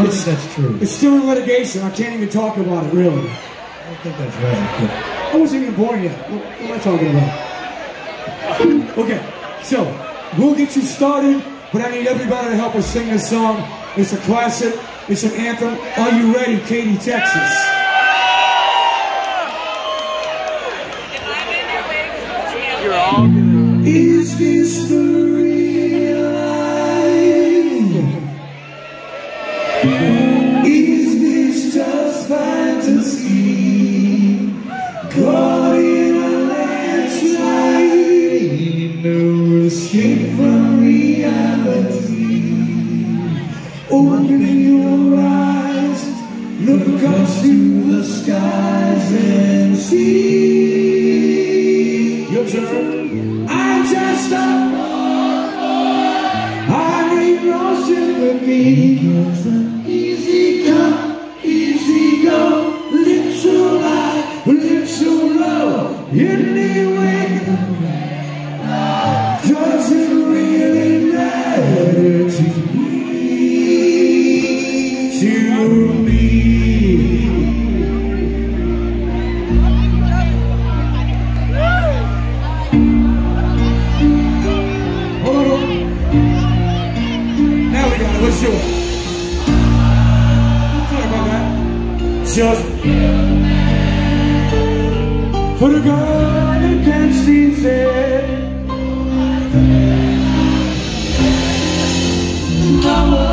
don't think that's true. It's still in litigation. I can't even talk about it, really. I don't think that's right. But I wasn't even born yet. What am I talking about? Okay, so we'll get you started, but I need everybody to help us sing this song. It's a classic. It's an anthem. Are you ready, Katy, Texas? You're all gonna... Is this the real life? Is this just fantasy? Caught in a landslide, no escape from reality. Open your eyes, look up to the skies and see. Your turn. I'm just a I need no sympathy. Easy come, easy go. Little high, little low. Anyway, doesn't really matter to me. Let's do it. Sorry about that. Just for the girl that can't see it. Mama,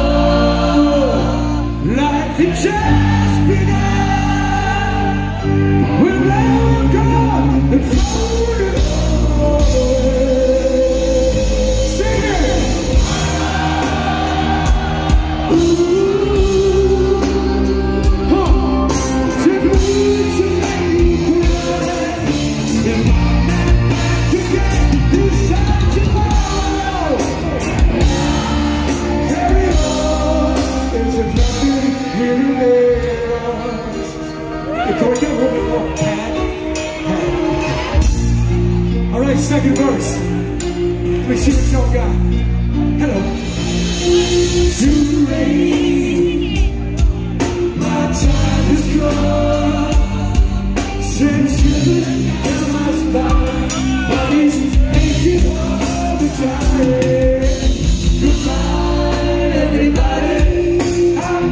life is just begun. We're never gone and thrown it all away. Sing it. Alright, second verse. Let me see what y'all got. Hello. Too late. My time is gone. Since you held my spine, body's aching all the time. Goodbye, everybody. I'm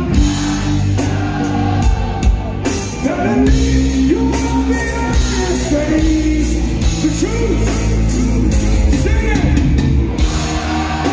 gonna leave you on the other face. The truth. Sing it.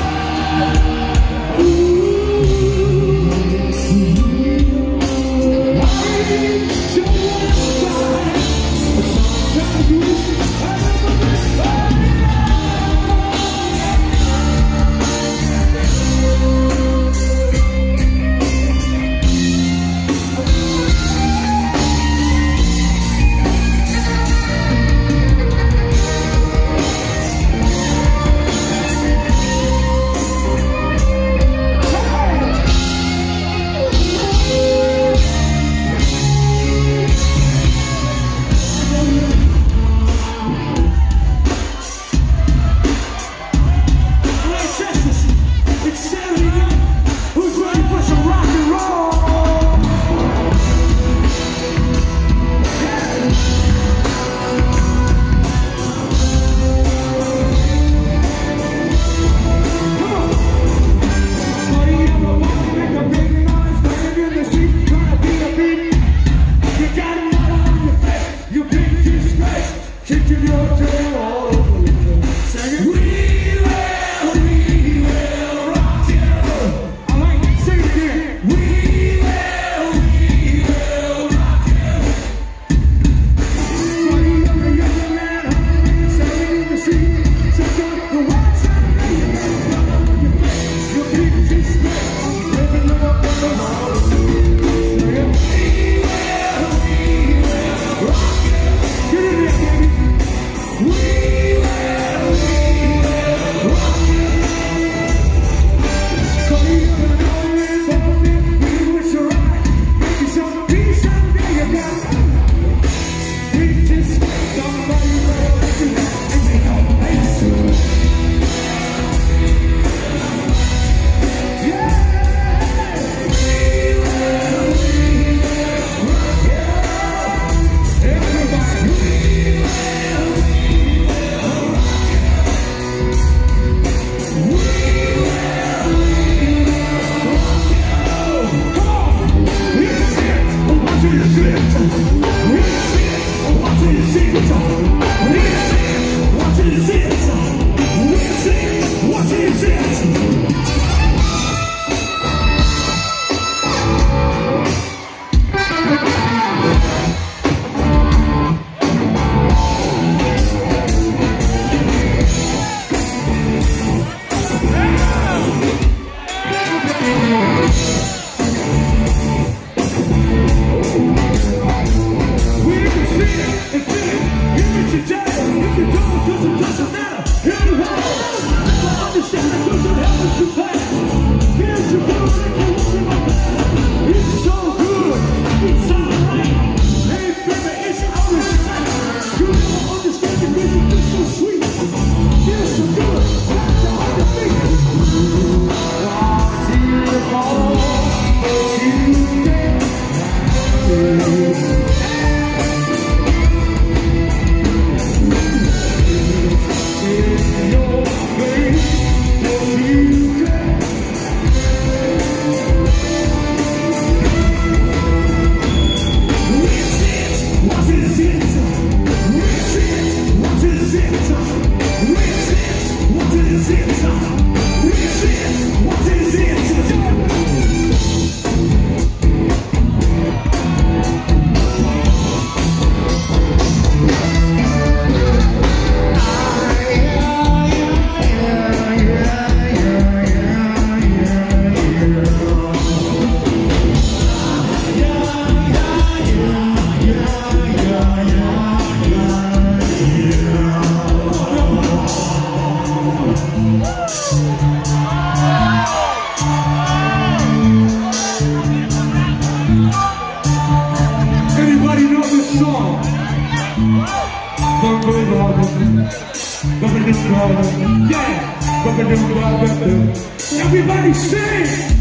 Yeah. Everybody sing.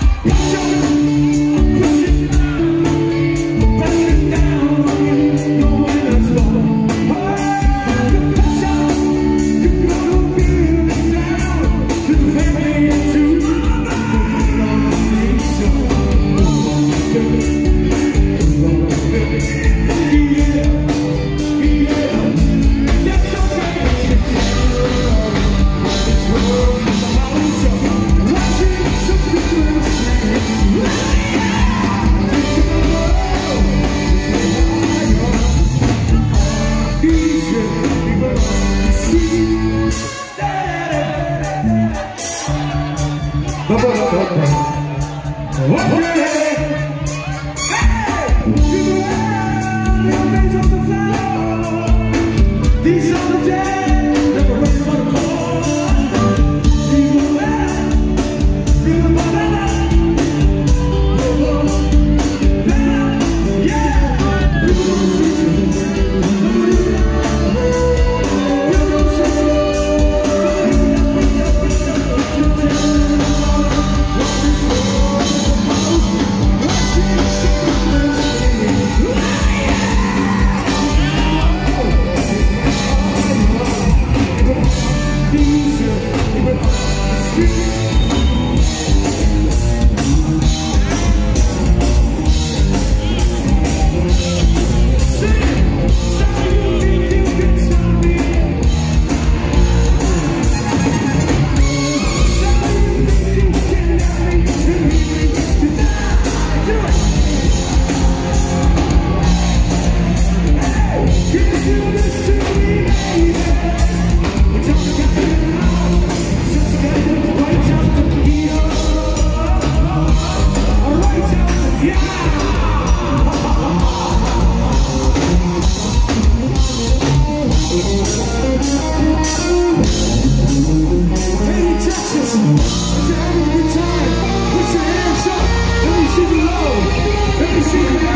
Katy Texas, if you're having a good time, put your hands up. Let me see the love. Let me see the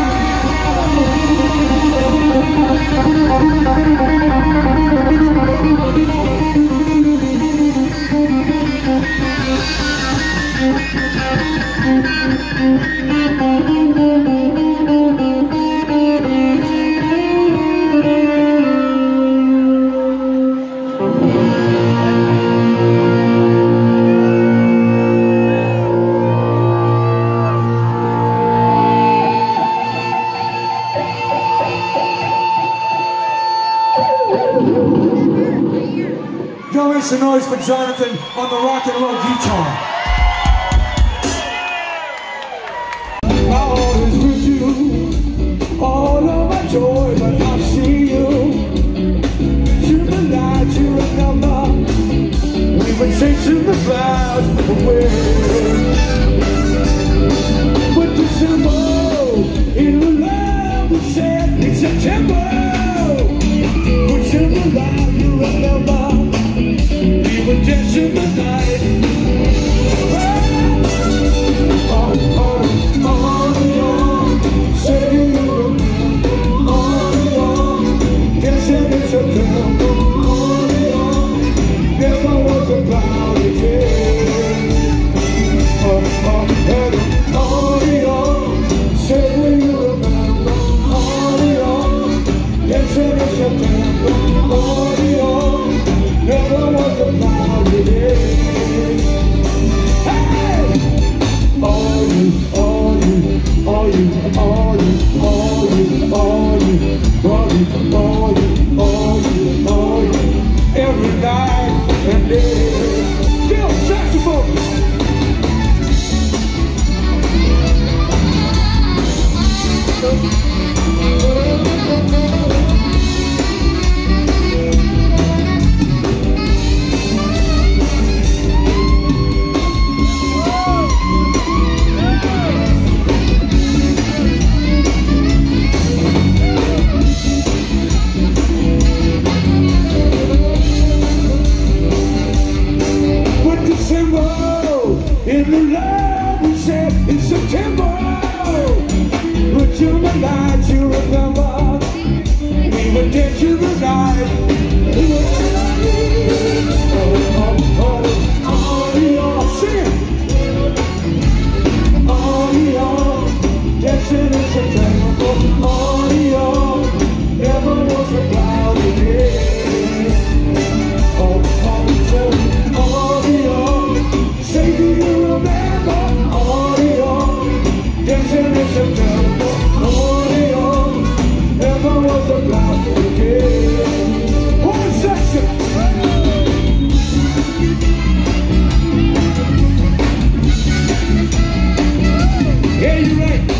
Y'all make some noise for Jonathan on the rock and roll guitar. My heart is with you, all of my joy, but I see you. To the light you remember, we were chasing the clouds away. But December, in the love we said in September. But to the light you remember, we were dancing the night. Every night and day, still saxophone. In the love we said in September, but you the night you remember, we were dead to the night. September, only on, ever was a black again. One section. Yeah, you're right.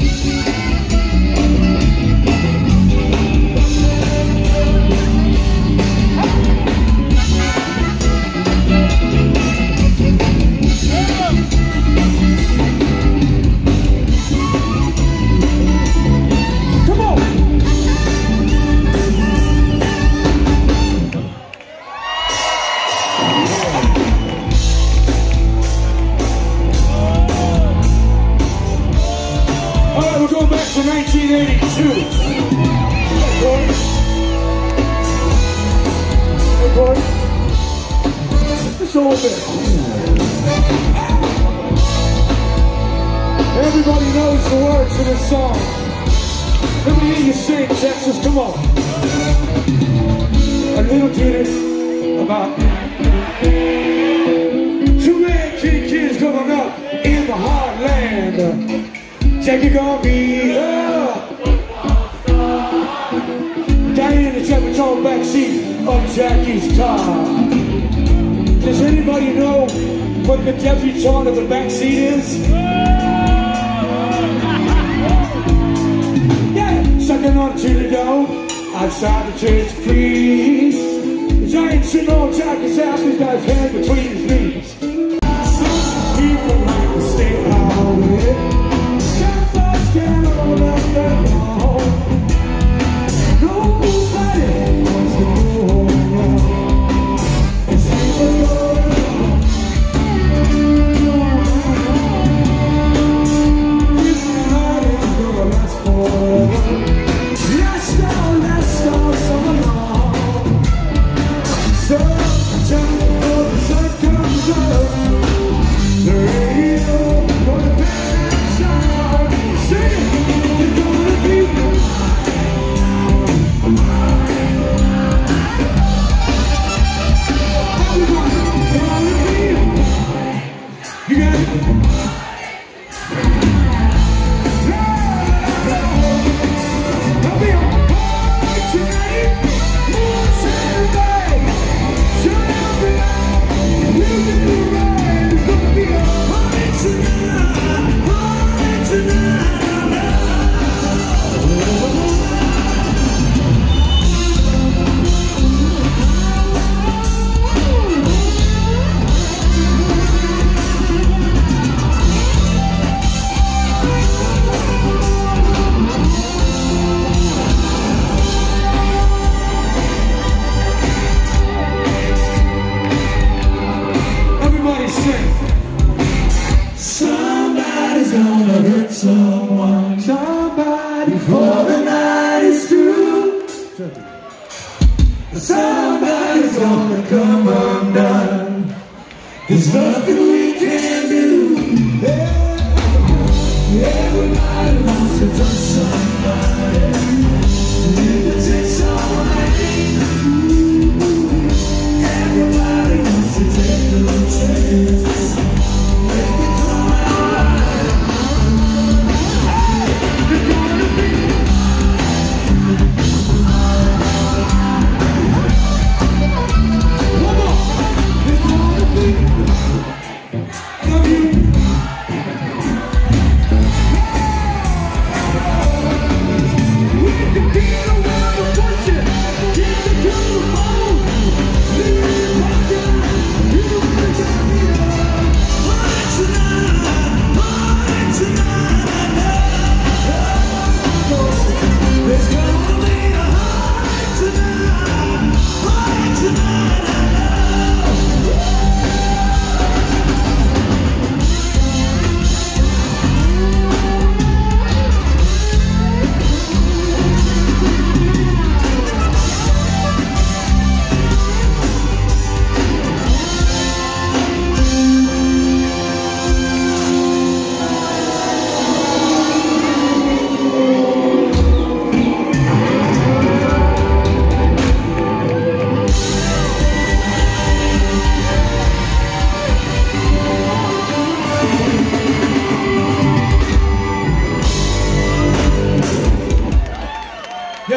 Back to 1982. Hey, Corey. Hey, Corey. Just a little bit. Everybody knows the words of this song. Let me hear you sing, Texas. Come on. A little tune about two man kids growing up in the heartland. Jackie gonna be up. Down in the Chevrolet backseat of Jackie's car. Does anybody know what the debutante of the backseat is? Yeah, sucking on to the door outside the church trees. The giant sitting on Jackie's house, he's got his hand between his knees. Some people like to stay out with it. Nobody wants to go home and see what's going on. This night is gonna last forever. Last all summer long. So time before the sun comes up, the radio gonna pass out. Sing it, it's gonna be. You got it? I'll be on party tonight. Saturday. Shut up and out. We'll do it right. It's gonna be a party tonight. Party tonight. Somebody's gonna hurt someone. Somebody before the night is through. Somebody's gonna come undone. There's nothing we can do. Everybody wants to touch somebody. If it takes all night, everybody wants to take a chance.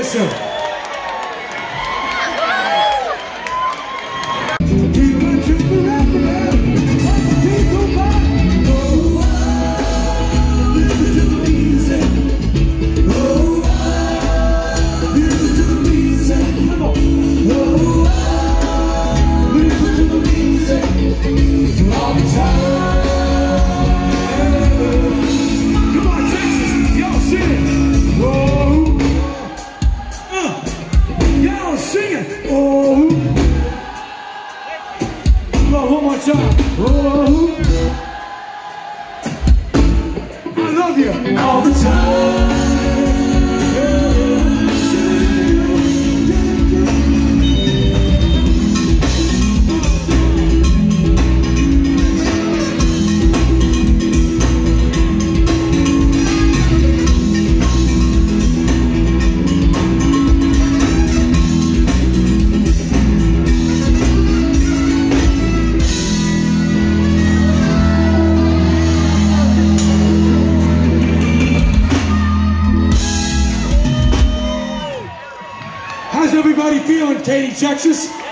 sir. One more time. Oh, I love you all the time. How's everybody feeling, Katy, Texas?